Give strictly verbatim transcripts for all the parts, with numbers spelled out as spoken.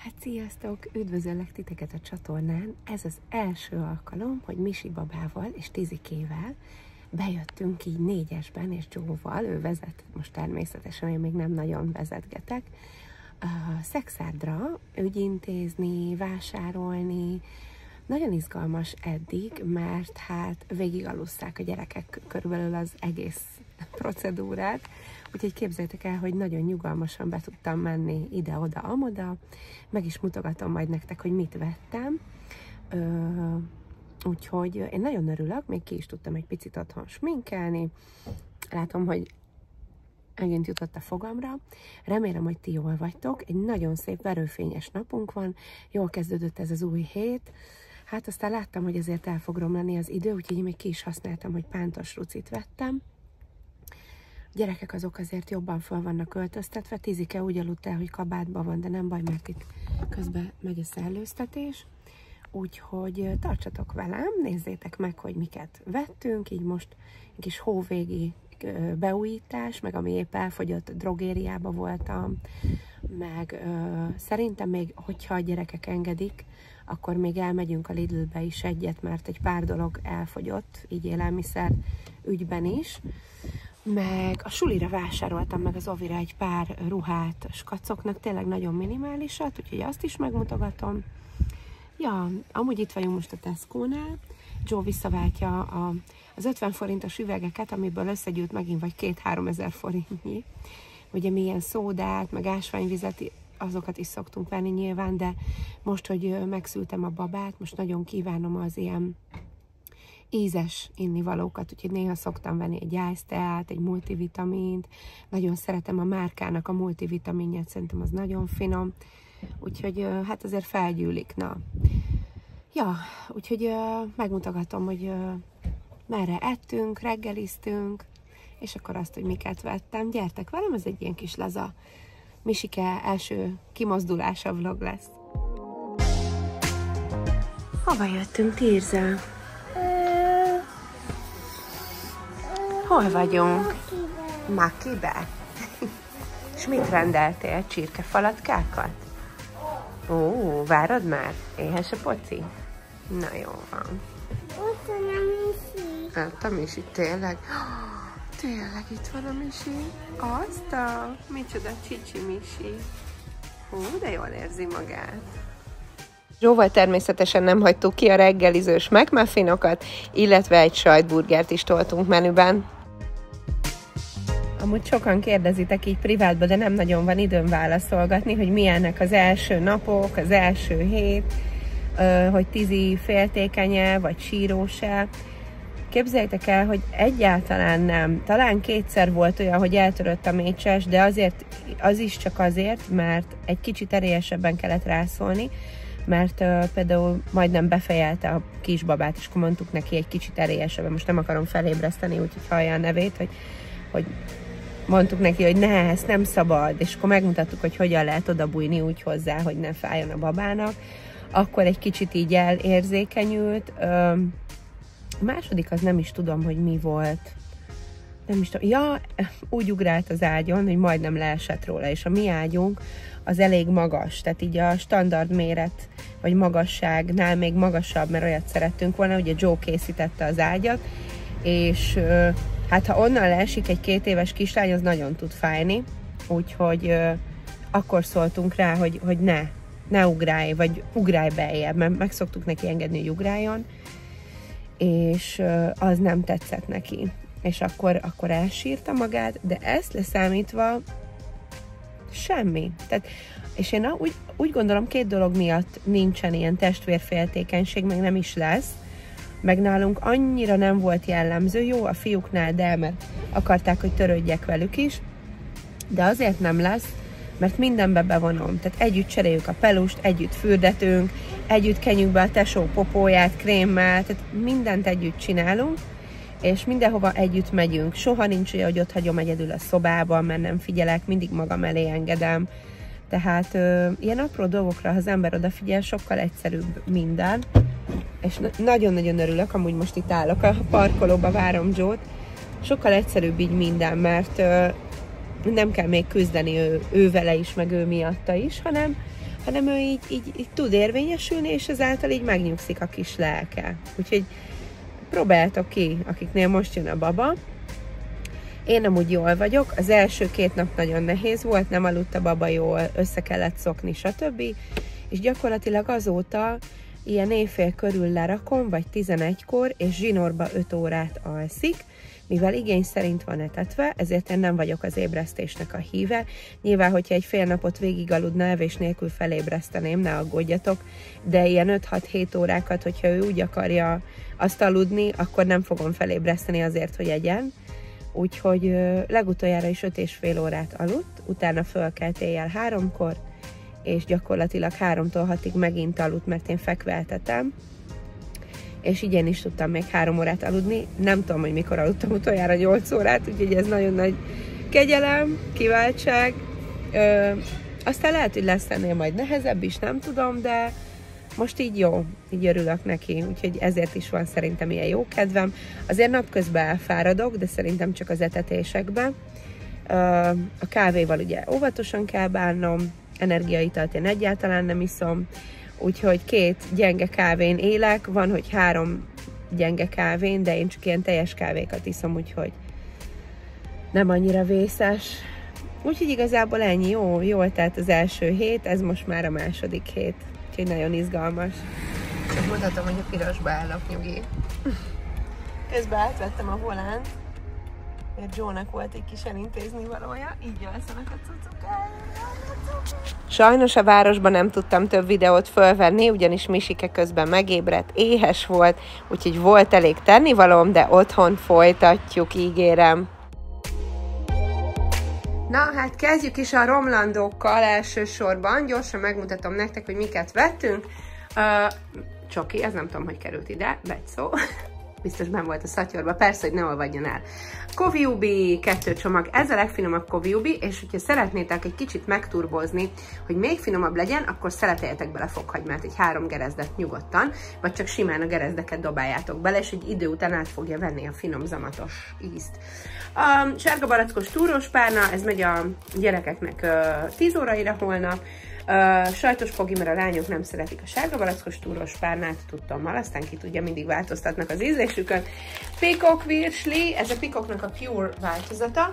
Hát sziasztok! Üdvözöllek titeket a csatornán. Ez az első alkalom, hogy Misi babával és Tizikével bejöttünk így négyesben, és Joe-val, ő vezet, most természetesen én még nem nagyon vezetgetek, a Szexárdra ügyintézni, vásárolni. Nagyon izgalmas eddig, mert hát végigalusszák a gyerekek körülbelül az egész procedúrát, úgyhogy képzeljétek el, hogy nagyon nyugalmasan be tudtam menni ide-oda, amoda, meg is mutogatom majd nektek, hogy mit vettem. Ö, úgyhogy én nagyon örülök, még ki is tudtam egy picit otthon sminkelni. Látom, hogy megint jutott a fogamra. Remélem, hogy ti jól vagytok. Egy nagyon szép verőfényes napunk van, jól kezdődött ez az új hét. Hát aztán láttam, hogy ezért el fog romlani az idő, úgyhogy én még ki is használtam, hogy pántos rucit vettem. A gyerekek azok azért jobban fel vannak öltöztetve. Tizike úgy aludt el, hogy kabátban van, de nem baj, mert itt közben megy a szellőztetés. Úgyhogy tartsatok velem, nézzétek meg, hogy miket vettünk. Így most egy kis hóvégi beújítás, meg ami épp elfogyott, drogériába voltam, meg ö, szerintem még, hogyha a gyerekek engedik, akkor még elmegyünk a Lidlbe is egyet, mert egy pár dolog elfogyott, így élelmiszer ügyben is. Meg a sulira vásároltam meg az Ovira egy pár ruhát skacoknak, tényleg nagyon minimálisat, úgyhogy azt is megmutogatom. Ja, amúgy itt vagyunk most a Tesco-nál. Joe visszaváltja a, az ötven forintos üvegeket, amiből összegyűlt megint vagy két-három ezer forintnyi. Ugye milyen szódát, meg ásványvizet, azokat is szoktunk venni nyilván, de most, hogy megszültem a babát, most nagyon kívánom az ilyen ízes innivalókat, úgyhogy néha szoktam venni egy ice-teát, egy multivitamint. Nagyon szeretem a márkának a multivitaminját, szerintem az nagyon finom. Úgyhogy hát azért felgyűlik, na. Ja, úgyhogy megmutogatom, hogy merre ettünk, reggeliztünk, és akkor azt, hogy miket vettem. Gyertek velem, ez egy ilyen kis laza Misike első kimozdulása vlog lesz. Hova jöttünk, Tirza? Hol vagyunk? Makibe. És mit rendeltél? Csirkefalatkákat? Ó, várod már? Éhes a poci? Na jó van. Ott van a Misi. Hát a Misi, tényleg? Tényleg itt van a Misi? Azt a... Micsoda csicsi Misi. Hú, de jól érzi magát. Zsóval természetesen nem hagytuk ki a reggelizős McMuffinokat, illetve egy sajtburgert is toltunk menüben. Amúgy sokan kérdezitek így privátban, de nem nagyon van időm válaszolgatni, hogy milyenek az első napok, az első hét, hogy Tizi féltékenye, vagy sírós-e. Képzeljétek el, hogy egyáltalán nem. Talán kétszer volt olyan, hogy eltörött a mécses, de azért, az is csak azért, mert egy kicsit erélyesebben kellett rászólni, mert uh, például majdnem befejelte a kisbabát, és akkor mondtuk neki egy kicsit erélyesebben. Most nem akarom felébreszteni, úgyhogy hallja a nevét, hogy, hogy mondtuk neki, hogy ne, ezt nem szabad, és akkor megmutattuk, hogy hogyan lehet odabújni úgy hozzá, hogy ne fájjon a babának. Akkor egy kicsit így elérzékenyült. A második az nem is tudom, hogy mi volt. Nem is tudom. Ja, úgy ugrált az ágyon, hogy majdnem leesett róla, és a mi ágyunk az elég magas, tehát így a standard méret, vagy magasságnál még magasabb, mert olyat szerettünk volna, ugye Joe készítette az ágyat, és hát ha onnan leesik egy két éves kislány, az nagyon tud fájni, úgyhogy ö, akkor szóltunk rá, hogy, hogy ne, ne ugrálj, vagy ugrálj beljebb, mert meg szoktuk neki engedni, hogy ugráljon, és ö, az nem tetszett neki. És akkor, akkor elsírta magát, de ezt leszámítva semmi. Tehát, és én úgy, úgy gondolom, két dolog miatt nincsen ilyen testvérféltékenység, meg nem is lesz, meg nálunk annyira nem volt jellemző, jó a fiúknál, de mert akarták, hogy törődjek velük is, de azért nem lesz, mert mindenbe bevonom. Tehát együtt cseréljük a pelust, együtt fürdetünk, együtt kenjük be a tesó popóját krémmel, tehát mindent együtt csinálunk, és mindenhova együtt megyünk. Soha nincs olyan, hogy ott hagyom egyedül a szobában, mert nem figyelek, mindig magam elé engedem. Tehát ö, ilyen apró dolgokra, ha az ember odafigyel, sokkal egyszerűbb minden. És nagyon-nagyon örülök, amúgy most itt állok a parkolóba, várom Joe-t. Sokkal egyszerűbb így minden, mert ö, nem kell még küzdeni ő, ő vele is, meg ő miatta is, hanem hanem ő így, így, így tud érvényesülni, és ezáltal így megnyugszik a kis lelke. Úgyhogy próbáljátok ki, akiknél most jön a baba. Én amúgy jól vagyok, az első két nap nagyon nehéz volt, nem aludt a baba jól, össze kellett szokni, stb. És gyakorlatilag azóta ilyen éjfél körül lerakom, vagy tizenegykor, és zsinórba öt órát alszik, mivel igény szerint van etetve, ezért én nem vagyok az ébresztésnek a híve. Nyilván, hogyha egy fél napot végig aludna, evés nélkül felébreszteném, ne aggódjatok, de ilyen öt-hat-hét órákat, hogyha ő úgy akarja azt aludni, akkor nem fogom felébreszteni azért, hogy egyen. Úgyhogy legutoljára is öt és fél órát aludt, utána fölkelt éjjel háromkor, és gyakorlatilag háromtól hatig megint aludt, mert én fekveltetem, és így én is tudtam még három órát aludni. Nem tudom, hogy mikor aludtam utoljára nyolc órát, úgyhogy ez nagyon nagy kegyelem, kiváltság. Ö, aztán lehet, hogy lesz ennél majd nehezebb is, nem tudom, de most így jó, így örülök neki, úgyhogy ezért is van szerintem ilyen jó kedvem. Azért napközben elfáradok, de szerintem csak az etetésekben. A kávéval ugye óvatosan kell bánnom, energiaitalt én egyáltalán nem iszom, úgyhogy két gyenge kávén élek, van, hogy három gyenge kávén, de én csak ilyen teljes kávékat iszom, úgyhogy nem annyira vészes. Úgyhogy igazából ennyi, jó, jól telt az első hét, ez most már a második hét. Úgyhogy nagyon izgalmas. Csak mutatom, hogy a pirosba állok, nyugi. Közben átvettem a volánt, mert Joe-nak volt egy kis elintézni valója, így alszanak a cucuk. Sajnos a városban nem tudtam több videót fölvenni, ugyanis Misike közben megébredt, éhes volt, úgyhogy volt elég tennivalóm, de otthon folytatjuk, ígérem. Na, hát kezdjük is a romlandókkal elsősorban. Gyorsan megmutatom nektek, hogy miket vettünk. Uh, csoki, ez nem tudom, hogy került ide, vegy szó. Biztos benn volt a szatyorba, persze, hogy ne olvadjon el. Koviubi kettő csomag, ez a legfinomabb Koviubi, és hogyha szeretnétek egy kicsit megturbozni, hogy még finomabb legyen, akkor szeleteljetek bele fokhagymát, egy három gerezdet nyugodtan, vagy csak simán a gerezdeket dobáljátok bele, és egy idő után át fogja venni a finom zamatos ízt. A sárga barackos túrós párna, ez megy a gyerekeknek uh, tíz óraira holnap. Uh, sajtos pogi, mert a lányok nem szeretik a sárga barackos túrós párnát, tudtommal, aztán ki tudja, mindig változtatnak az ízlésükön. Peacock virsli, ez a Peacocknak a Pure változata,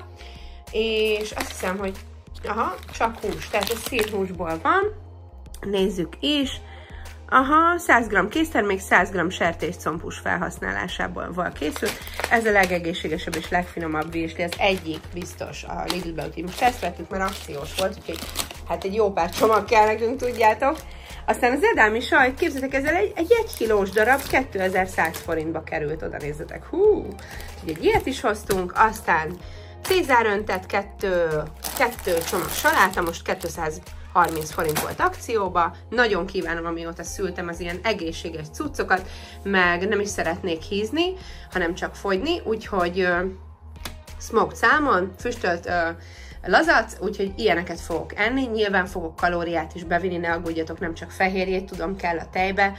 és azt hiszem, hogy aha, csak hús, tehát ez szírhúsból van, nézzük is. Aha, száz gramm késztermék, száz gramm sertéscombhús felhasználásából készült. Ez a legegészségesebb és legfinomabb virsli, ez egyik biztos a Lidlbe, úgyhogy most ezt vettük, mert akciós volt, úgyhogy hát egy jó pár csomag kell nekünk, tudjátok. Aztán az edámi sajt, képzeljétek, ezzel egy, egy egy kilós darab kétezer-száz forintba került, oda nézzetek, hú! Úgyhogy egy ilyet is hoztunk, aztán Cézár öntett kettő, kettő csomag saláta, most kétszázharminc forint volt akcióba. Nagyon kívánom, amióta szültem, az ilyen egészséges cuccokat, meg nem is szeretnék hízni, hanem csak fogyni, úgyhogy uh, smoked salmon, füstölt uh, lazac, úgyhogy ilyeneket fogok enni. Nyilván fogok kalóriát is bevinni, ne aggódjatok, nem csak fehérjét, tudom, kell a tejbe,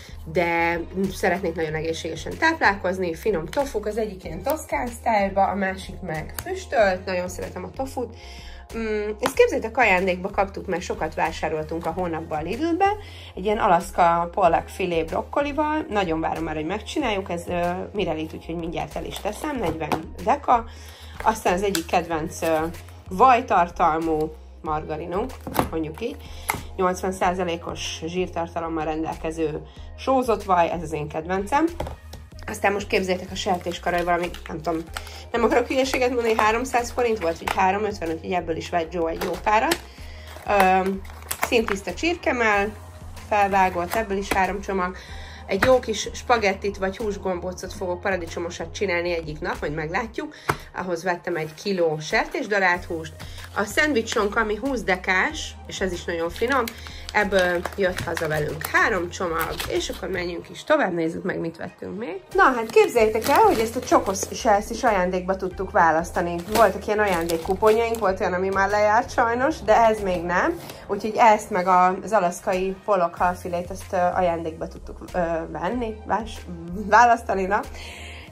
de szeretnék nagyon egészségesen táplálkozni. Finom tofuk, az egyik ilyen toszkán style-ba, a másik meg füstölt, nagyon szeretem a tofut. Mm, ezt képzeljétek, ajándékba kaptuk, mert sokat vásároltunk a hónapban a Lidlbe, egy ilyen Alaska pollock filé brokkolival, nagyon várom már, hogy megcsináljuk, ez uh, Mirelit, úgyhogy mindjárt el is teszem, negyven deka. Aztán az egyik kedvenc uh, vajtartalmú margarinunk, mondjuk így, nyolcvan százalékos zsírtartalommal rendelkező sózott vaj, ez az én kedvencem. Aztán most képzeljétek, a sertéskaraj valami, nem tudom, nem akarok hülyeséget mondani, háromszáz forint volt, vagy háromszázötven, úgyhogy ebből is vett Joe egy jó párat. Üm, színtiszta csirkemell, felvágott, ebből is három csomag. Egy jó kis spagettit vagy húsgombócot fogok paradicsomosat csinálni egyik nap, majd meglátjuk. Ahhoz vettem egy kiló sertésdarált húst. A szendvicsonk, ami húsz dekás, és ez is nagyon finom, ebből jött haza velünk három csomag, és akkor menjünk is tovább, nézzük meg, mit vettünk még. Na, hát képzeljétek el, hogy ezt a Csokos Shells is ajándékba tudtuk választani. Voltak ilyen ajándékkuponjaink, volt olyan, ami már lejárt sajnos, de ez még nem. Úgyhogy ezt meg az alaszkai pollock halfilét, ezt ajándékba tudtuk ö, venni, vás, választani, na.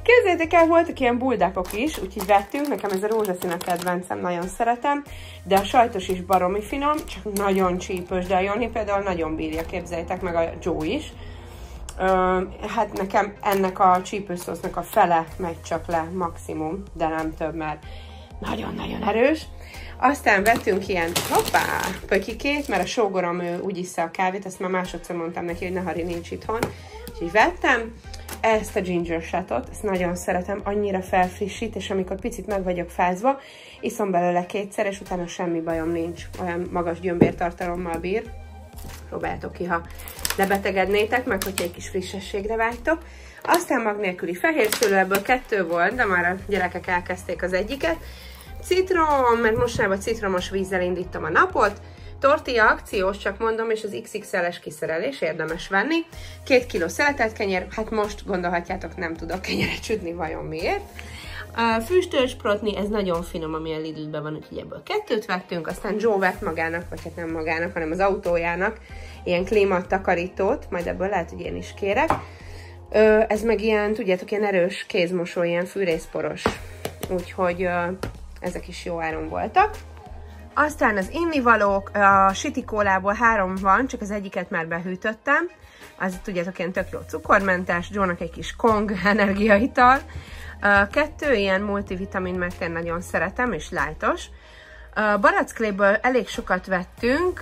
Képzeljétek el, voltak ilyen bulldapok is, úgyhogy vettünk, nekem ez a rózsaszín a kedvencem, nagyon szeretem, de a sajtos is baromi finom, csak nagyon csípős, de a Joni például nagyon bírja, képzeljétek meg, a Joe is. Ö, hát nekem ennek a csípőszósznak a fele megy csak le maximum, de nem több, mert nagyon-nagyon erős. Aztán vettünk ilyen, hoppá, pökikét, mert a sógorom ő úgy issza a kávét, ezt már másodszor mondtam neki, hogy ne Hari nincs itthon. Úgyhogy vettem ezt a ginger shotot, ezt nagyon szeretem, annyira felfrissít, és amikor picit meg vagyok fázva, iszom belőle kétszer, és utána semmi bajom nincs, olyan magas gyömbértartalommal bír. Próbáljátok ki, ha lebetegednétek, meg hogyha egy kis frissességre vágytok. Aztán mag nélküli fehér szőlő, ebből kettő volt, de már a gyerekek elkezdték az egyiket. Citrom, mert mostanában citromos vízzel indítom a napot. Tortilla akciós, csak mondom, és az iksz iksz el-es kiszerelés, érdemes venni. Két kiló szeletelt kenyér, hát most gondolhatjátok, nem tudok kenyeret sütni, vajon miért. A füstös protni, ez nagyon finom, ami a Lidlben van, úgyhogy ebből kettőt vettünk, aztán Joe vett magának, vagy hát nem magának, hanem az autójának, ilyen klímatakarítót, majd ebből lehet, hogy én is kérek. Ez meg ilyen, tudjátok, ilyen erős kézmosó, ilyen fűrészporos, úgyhogy ezek is jó áron voltak. Aztán az innivalók, a sitikólából három van, csak az egyiket már behűtöttem. Az tudjátok, ilyen tök jó cukormentes, Joe-nak egy kis Kong energiaital. Kettő ilyen multivitamin, mert én nagyon szeretem, és lightos. Barackléből elég sokat vettünk,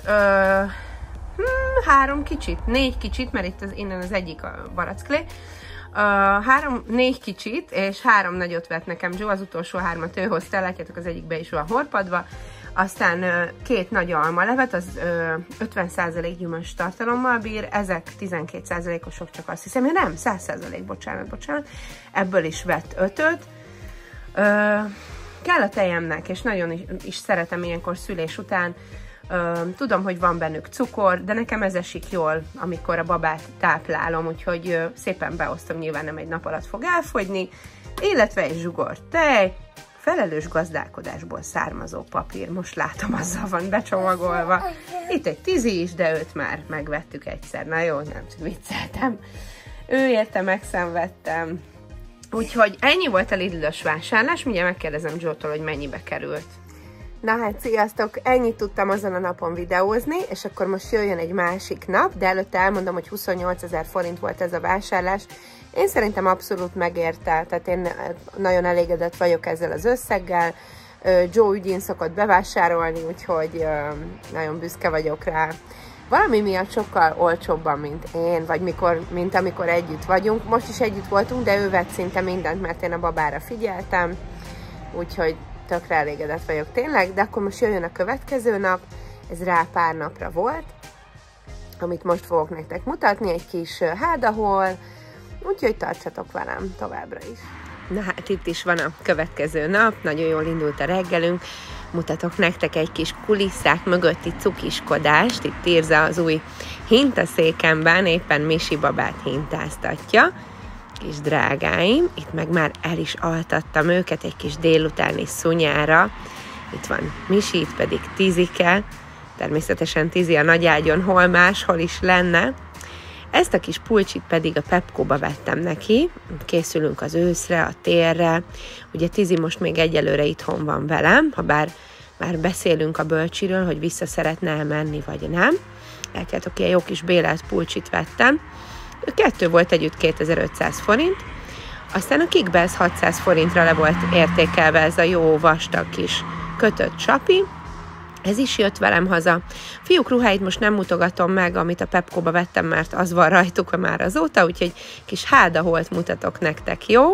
hmm, három kicsit, négy kicsit, mert itt az, innen az egyik a baracklé. Uh, három, négy kicsit, és három nagyot vett nekem Joe, az utolsó hármat ő hozta, látjátok, az egyikbe is van horpadva. Aztán uh, két nagy almalevet, az uh, ötven százalék gyümölcs tartalommal bír, ezek tizenkét százalékosok, csak azt hiszem, nem, száz százalék, bocsánat, bocsánat. Ebből is vett ötöt. Uh, kell a tejemnek, és nagyon is, is szeretem ilyenkor szülés után. Uh, tudom, hogy van bennük cukor, de nekem ez esik jól, amikor a babát táplálom, úgyhogy uh, szépen beosztom, nyilván nem egy nap alatt fog elfogyni, illetve egy zsugor tej, felelős gazdálkodásból származó papír, most látom, azzal van becsomagolva. Itt egy tizi is, de őt már megvettük egyszer, na jó, nem vicceltem. Ő érte, megszenvedtem. Úgyhogy ennyi volt a Lidl-ös vásárlás, mindjárt megkérdezem Joe-tól, hogy mennyibe került. Na hát, sziasztok! Ennyit tudtam azon a napon videózni, és akkor most jöjjön egy másik nap, de előtte elmondom, hogy huszonnyolcezer forint volt ez a vásárlás. Én szerintem abszolút megérte, tehát én nagyon elégedett vagyok ezzel az összeggel. Joe ügyén szokott bevásárolni, úgyhogy nagyon büszke vagyok rá. Valami miatt sokkal olcsóbban, mint én, vagy mikor, mint amikor együtt vagyunk. Most is együtt voltunk, de ő vett szinte mindent, mert én a babára figyeltem, úgyhogy tökre elégedett vagyok tényleg, de akkor most jöjjön a következő nap, ez rá pár napra volt, amit most fogok nektek mutatni, egy kis hádahol, úgyhogy tartsatok velem továbbra is. Na hát itt is van a következő nap, nagyon jól indult a reggelünk, mutatok nektek egy kis kulisszák mögötti cukiskodást, itt Tirza az új hintaszékemben éppen Misi babát hintáztatja, kis drágáim, itt meg már el is altattam őket egy kis délutáni szunyára, itt van Misi, itt pedig Tizike, természetesen Tizi a nagy ágyon, hol más, hol is lenne. Ezt a kis pulcsit pedig a Pepco-ba vettem neki, készülünk az őszre, a térre, ugye Tizi most még egyelőre itthon van velem, ha bár már beszélünk a bölcsiről, hogy vissza szeretne elmenni, vagy nem. Látjátok, ilyen jó kis bélelt pulcsit vettem, kettő volt együtt kétezer-ötszáz forint, aztán a Kickbass hatszáz forintra le volt értékelve ez a jó vastag kis kötött csapi, ez is jött velem haza. Fiúk ruháit most nem mutogatom meg, amit a Pepco-ba vettem, mert az van rajtuk már azóta, úgyhogy kis hádaholt mutatok nektek, jó?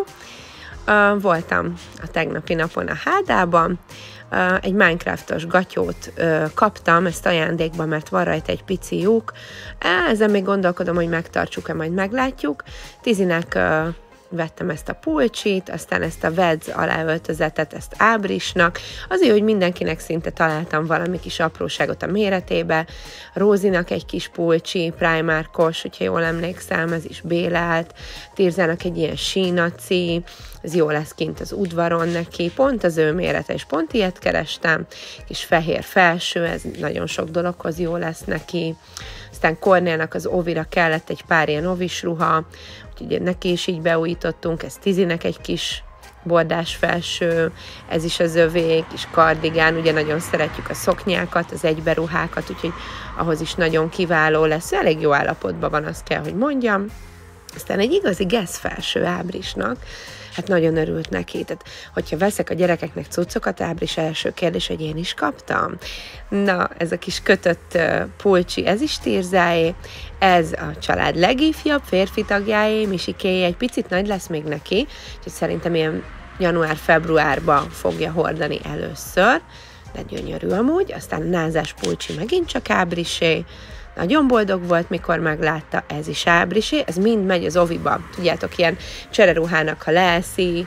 Uh, voltam a tegnapi napon a hádában, uh, egy Minecraftos gatyót uh, kaptam, ezt ajándékba, mert van rajta egy pici lyuk. Ezen még gondolkodom, hogy megtartsuk-e, majd meglátjuk. Tizinek uh, vettem ezt a pulcsit, aztán ezt a Veds aláöltözetet, ezt Ábrisnak, azért, hogy mindenkinek szinte találtam valami kis apróságot a méretébe. Rózinak egy kis pulcsi, Primarkos, hogyha jól emlékszem, ez is bélelt. Tirzának egy ilyen sínaci, ez jó lesz kint az udvaron neki, pont az ő mérete, és pont ilyet kerestem, kis fehér felső, ez nagyon sok dologhoz jó lesz neki. Aztán Kornélnak az ovira kellett egy pár ilyen ovis ruha, úgyhogy neki is így beújítottunk, ez Tizinek egy kis bordás felső, ez is az övé, kis kardigán, ugye nagyon szeretjük a szoknyákat, az egyberuhákat, úgyhogy ahhoz is nagyon kiváló lesz, elég jó állapotban van, azt kell, hogy mondjam. Aztán egy igazi Guess felső Ábrisnak, hát nagyon örült neki. Tehát, hogyha veszek a gyerekeknek cuccokat, Ábris első kérdés, hogy én is kaptam. Na, ez a kis kötött uh, pulcsi, ez is Tirzáé, ez a család legifjabb férfi tagjáé, Misikéjé, egy picit nagy lesz még neki, úgyhogy szerintem ilyen január-februárban fogja hordani először, de gyönyörű amúgy. Aztán a názás pulcsi megint csak Ábrisé, nagyon boldog volt, mikor meglátta, ez is Ábrisé, ez mind megy az oviba. Tudjátok, ilyen csereruhának, ha leeszi.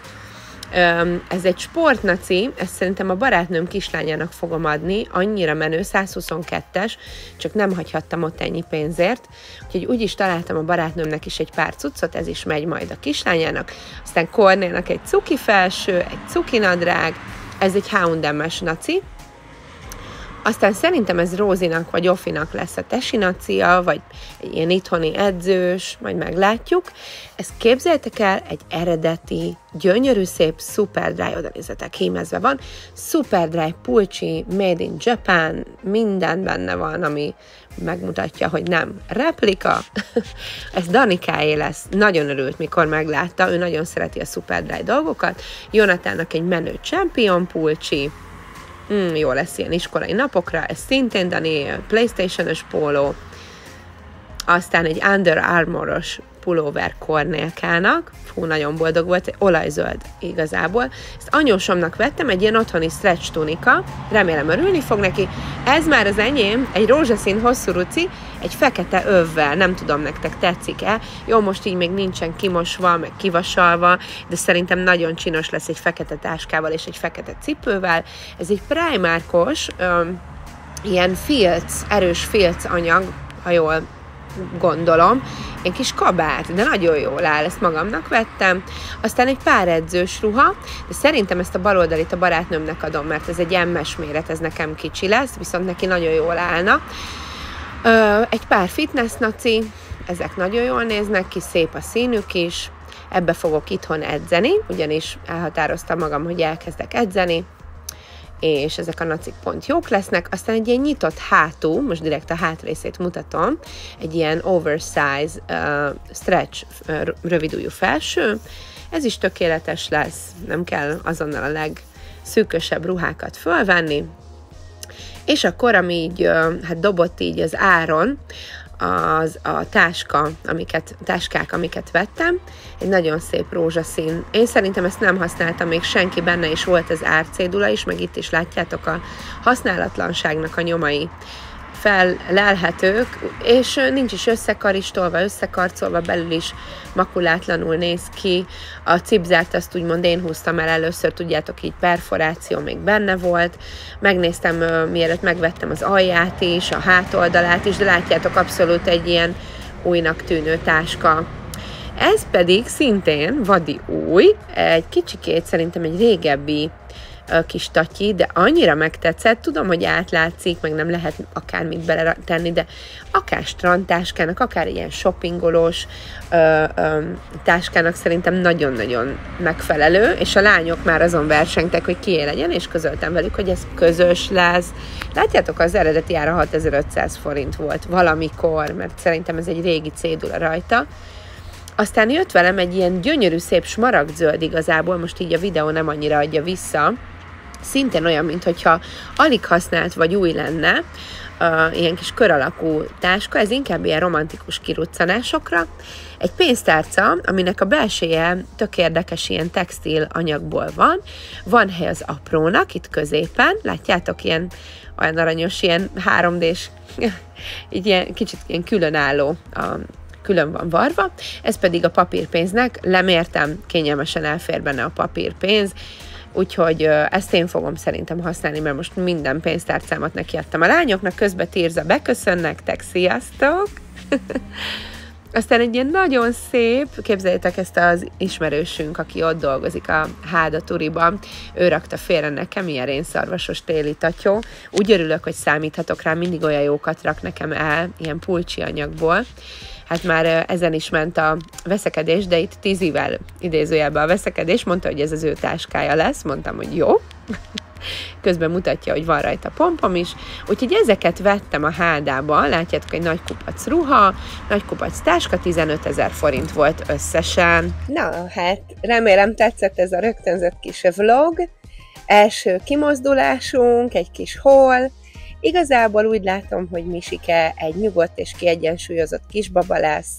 Ez egy sportnaci, ezt szerintem a barátnőm kislányának fogom adni, annyira menő, száz huszonkettes, csak nem hagyhattam ott ennyi pénzért, úgyhogy úgy is találtam a barátnőmnek is egy pár cuccot, ez is megy majd a kislányának. Aztán Kornélnak egy cuki felső, egy cuki nadrág, ez egy há és em-es naci. Aztán szerintem ez Rózinak vagy Ofinak lesz a tesinacia, vagy egy ilyen itthoni edzős, majd meglátjuk. Ezt képzeljétek el, egy eredeti, gyönyörű, szép Superdry, oda nézzetek, hímezve van, Superdry pulcsi, made in Japan, minden benne van, ami megmutatja, hogy nem replika. Ez Danikáé lesz. Nagyon örült, mikor meglátta, ő nagyon szereti a Superdry dolgokat. Jonatánnak egy menő Champion pulcsi, Mm, jó lesz ilyen iskolai napokra, ez szintén Dani PlayStation-ös póló, aztán egy Under Armour-os pulóver Kornélkának, fú, nagyon boldog volt, olajzöld igazából. Ezt anyósomnak vettem, egy ilyen otthoni stretch tunika, remélem örülni fog neki. Ez már az enyém, egy rózsaszín hosszú ruci, egy fekete övvel, nem tudom, nektek tetszik-e. Jó, most így még nincsen kimosva, meg kivasalva, de szerintem nagyon csinos lesz egy fekete táskával és egy fekete cipővel. Ez egy Primarkos, öm, ilyen filc, erős filc anyag, ha jól gondolom, egy kis kabát, de nagyon jól áll, ezt magamnak vettem. Aztán egy pár edzős ruha, de szerintem ezt a baloldalit a barátnőmnek adom, mert ez egy em-es méret, ez nekem kicsi lesz, viszont neki nagyon jól állna. Ö, egy pár fitness naci, ezek nagyon jól néznek ki, szép a színük is, ebbe fogok itthon edzeni, ugyanis elhatároztam magam, hogy elkezdek edzeni, és ezek a nacik pont jók lesznek. Aztán egy ilyen nyitott hátú, most direkt a hátrészét mutatom, egy ilyen oversize uh, stretch uh, rövidújú felső, ez is tökéletes lesz, nem kell azonnal a legszűkösebb ruhákat fölvenni, és akkor, ami így, uh, hát dobott így az áron, az a táska, amiket, táskák, amiket vettem, egy nagyon szép rózsaszín. Én szerintem ezt nem használtam még senki, benne is volt az árcédula is, meg itt is látjátok a használatlanságnak a nyomai fellelhetők, és nincs is összekaristolva, összekarcolva, belül is makulátlanul néz ki. A cipzárt azt úgymond én húztam el először, tudjátok, így perforáció még benne volt. Megnéztem, mielőtt megvettem az alját is, a hátoldalát is, de látjátok, abszolút egy ilyen újnak tűnő táska. Ez pedig szintén vadi új, egy kicsikét szerintem egy régebbi kis tatyi, de annyira megtetszett, tudom, hogy átlátszik, meg nem lehet akármit beletenni, de akár strandtáskának, akár ilyen shoppingolós ö, ö, táskának szerintem nagyon-nagyon megfelelő, és a lányok már azon versengtek, hogy kié legyen, és közöltem velük, hogy ez közös lesz. Látjátok, az eredeti ára hatezer-ötszáz forint volt valamikor, mert szerintem ez egy régi cédula rajta. Aztán jött velem egy ilyen gyönyörű, szép smaragdzöld igazából, most így a videó nem annyira adja vissza, szintén olyan, mintha alig használt vagy új lenne, uh, ilyen kis kör alakú táska, ez inkább ilyen romantikus kiruccanásokra. Egy pénztárca, aminek a belseje tök érdekes, ilyen textil anyagból van, van hely az aprónak, itt középen, látjátok, ilyen olyan aranyos, ilyen három dés, így ilyen kicsit ilyen különálló, a külön van varva, ez pedig a papírpénznek, lemértem, kényelmesen elfér benne a papírpénz, úgyhogy ezt én fogom szerintem használni, mert most minden pénztárcámat nekiadtam a lányoknak, közben Tirza beköszön nektek, sziasztok! Aztán egy ilyen nagyon szép, képzeljétek ezt az ismerősünk, aki ott dolgozik a Háda Turiban, ő rakta félre nekem, ilyen rénszarvasos téli tatyó. Úgy örülök, hogy számíthatok rá, mindig olyan jókat rak nekem el, ilyen pulcsi anyagból. hát már ezen is ment a veszekedés, de itt Tizivel idézőjelben a veszekedés, mondta, hogy ez az ő táskája lesz, mondtam, hogy jó. Közben mutatja, hogy van rajta pompom is, úgyhogy ezeket vettem a Hádába, látjátok, egy nagy kupac ruha, nagy kupac táska, tizenötezer forint volt összesen. Na, hát remélem tetszett ez a rögtönzött kis vlog, első kimozdulásunk, egy kis haul. Igazából úgy látom, hogy Misike egy nyugodt és kiegyensúlyozott kisbaba lesz,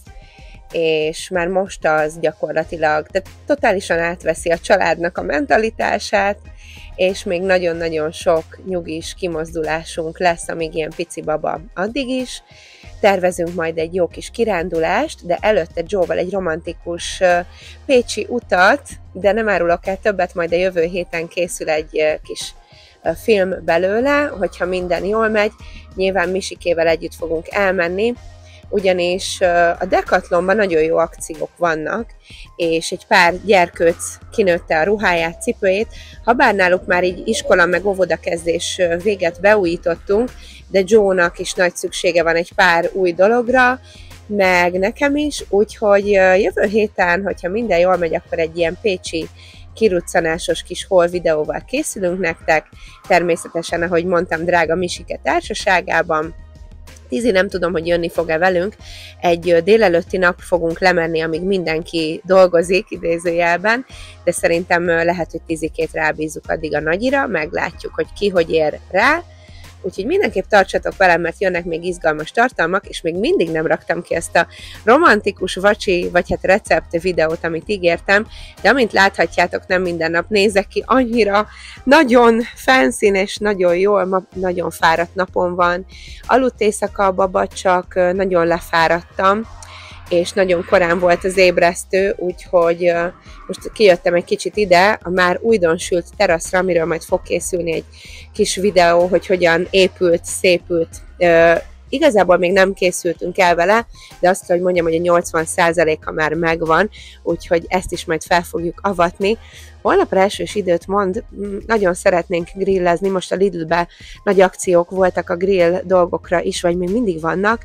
és már most az gyakorlatilag, de totálisan átveszi a családnak a mentalitását, és még nagyon-nagyon sok nyugis kimozdulásunk lesz, amíg ilyen pici baba addig is. Tervezünk majd egy jó kis kirándulást, de előtte Joe-val egy romantikus pécsi utat, de nem árulok el többet, majd a jövő héten készül egy kis film belőle, hogyha minden jól megy. Nyilván Misikével együtt fogunk elmenni, ugyanis a Decathlonban nagyon jó akciók vannak, és egy pár gyerkőc kinőtte a ruháját, cipőjét, habár náluk már így iskola meg óvodakezdés véget beújítottunk, de Joe-nak is nagy szüksége van egy pár új dologra, meg nekem is, úgyhogy jövő héten, hogyha minden jól megy, akkor egy ilyen pécsi kiruccanásos kis haul videóval készülünk nektek, természetesen, ahogy mondtam, drága Misike társaságában. Tizi nem tudom, hogy jönni fog-e velünk, egy délelőtti nap fogunk lemenni, amíg mindenki dolgozik, idézőjelben, de szerintem lehet, hogy Tizikét rábízzuk addig a nagyira, meglátjuk, hogy ki hogy ér rá, úgyhogy mindenképp tartsatok velem, mert jönnek még izgalmas tartalmak, és még mindig nem raktam ki ezt a romantikus vacsi, vagy hát recept videót, amit ígértem, de amint láthatjátok, nem minden nap nézek ki, annyira nagyon fancy és nagyon jól, ma nagyon fáradt napon van. Aludt éjszaka a baba, csak nagyon lefáradtam, és nagyon korán volt az ébresztő, úgyhogy most kijöttem egy kicsit ide, a már újdonsült teraszra, amiről majd fog készülni egy kis videó, hogy hogyan épült, szépült. Igazából még nem készültünk el vele, de azt kell, hogy mondjam, hogy a nyolcvan százaléka már megvan, úgyhogy ezt is majd fel fogjuk avatni. Holnapra elsős időt mond, nagyon szeretnénk grillezni, most a Lidlbe nagy akciók voltak a grill dolgokra is, vagy még mindig vannak.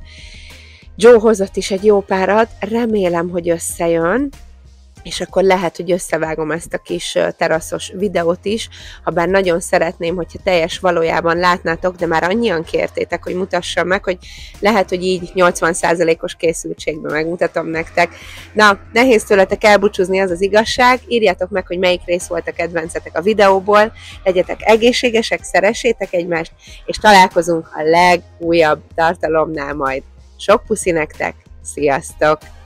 Joe hozott is egy jó párat, remélem, hogy összejön, és akkor lehet, hogy összevágom ezt a kis teraszos videót is, ha bár nagyon szeretném, hogyha teljes valójában látnátok, de már annyian kértétek, hogy mutassam meg, hogy lehet, hogy így nyolcvan százalékos készültségben megmutatom nektek. Na, nehéz tőletek elbúcsúzni, az az igazság, írjátok meg, hogy melyik rész volt a kedvencetek a videóból, legyetek egészségesek, szeressétek egymást, és találkozunk a legújabb tartalomnál majd. Sok puszi nektek, sziasztok!